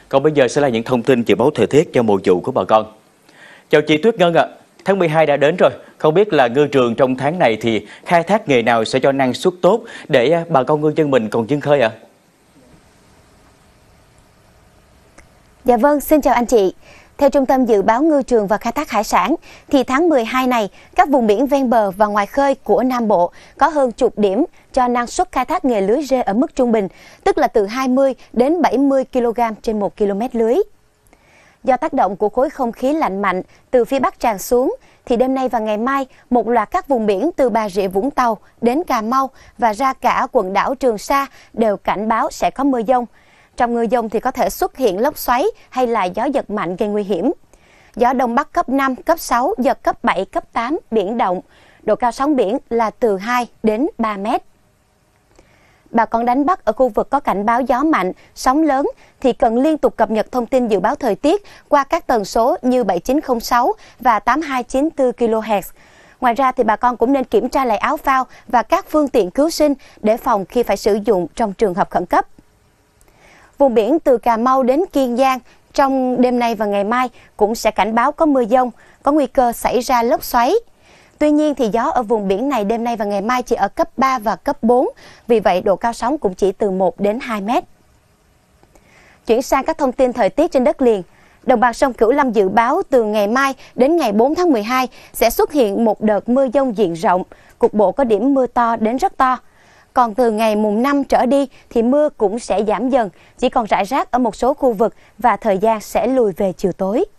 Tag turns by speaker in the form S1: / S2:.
S1: Còn bây giờ sẽ là những thông tin dự báo thời tiết cho mùa vụ của bà con. Chào chị Tuyết Ngân ạ. Tháng 12 đã đến rồi. Không biết là ngư trường trong tháng này thì khai thác nghề nào sẽ cho năng suất tốt để bà con ngư dân mình còn vươn khơi ạ?
S2: Dạ vâng, xin chào anh chị. Theo Trung tâm Dự báo Ngư trường và Khai thác Hải sản, thì tháng 12 này, các vùng biển ven bờ và ngoài khơi của Nam Bộ có hơn chục điểm cho năng suất khai thác nghề lưới rê ở mức trung bình, tức là từ 20 đến 70 kg trên 1 km lưới. Do tác động của khối không khí lạnh mạnh từ phía Bắc tràn xuống, thì đêm nay và ngày mai, một loạt các vùng biển từ Bà Rịa Vũng Tàu đến Cà Mau và ra cả quần đảo Trường Sa đều cảnh báo sẽ có mưa dông. Trong mưa dông thì có thể xuất hiện lốc xoáy hay là gió giật mạnh gây nguy hiểm. Gió Đông Bắc cấp 5, cấp 6, giật cấp 7, cấp 8, biển động. Độ cao sóng biển là từ 2 đến 3 mét. Bà con đánh bắt ở khu vực có cảnh báo gió mạnh, sóng lớn thì cần liên tục cập nhật thông tin dự báo thời tiết qua các tần số như 7906 và 8294 kHz. Ngoài ra thì bà con cũng nên kiểm tra lại áo phao và các phương tiện cứu sinh để phòng khi phải sử dụng trong trường hợp khẩn cấp. Vùng biển từ Cà Mau đến Kiên Giang trong đêm nay và ngày mai cũng sẽ cảnh báo có mưa dông, có nguy cơ xảy ra lốc xoáy. Tuy nhiên thì gió ở vùng biển này đêm nay và ngày mai chỉ ở cấp 3 và cấp 4, vì vậy độ cao sóng cũng chỉ từ 1 đến 2 mét. Chuyển sang các thông tin thời tiết trên đất liền. Đồng bằng sông Cửu Long dự báo từ ngày mai đến ngày 4 tháng 12 sẽ xuất hiện một đợt mưa dông diện rộng, cục bộ có điểm mưa to đến rất to. Còn từ ngày mùng 5 trở đi thì mưa cũng sẽ giảm dần, chỉ còn rải rác ở một số khu vực và thời gian sẽ lùi về chiều tối.